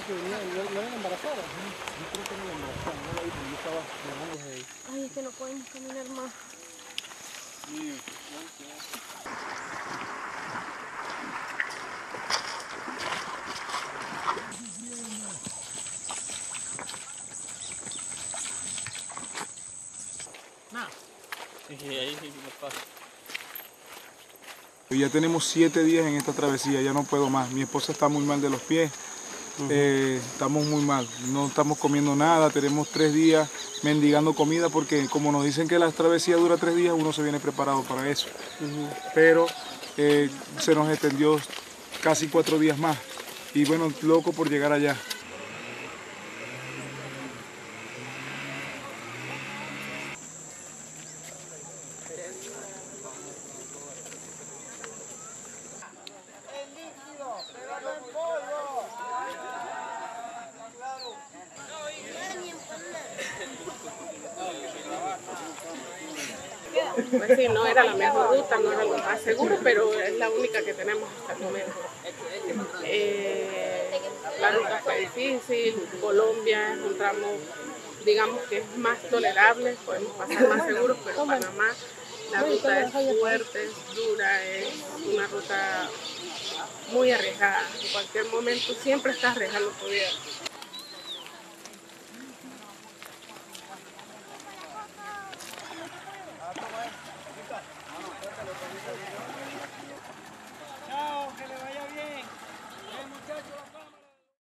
que venía, no era embarazada. Yo creo que no era embarazada, no la vi porque yo estaba llamando a ella. Ay, es que no podemos caminar más. Ya tenemos 7 días en esta travesía, ya no puedo más. Mi esposa está muy mal de los pies, estamos muy mal, no estamos comiendo nada, tenemos 3 días mendigando comida porque como nos dicen que la travesía dura 3 días, uno se viene preparado para eso. Pero se nos extendió casi 4 días más y bueno, loco por llegar allá. Pues sí, no era la mejor ruta, no era lo más seguro, pero es la única que tenemos hasta el momento. La ruta fue difícil, Colombia es un tramo, digamos que es más tolerable, podemos pasar más seguros, pero Panamá, la ruta es fuerte, es dura, es una ruta muy arriesgada. En cualquier momento siempre estás arriesgando tu vida.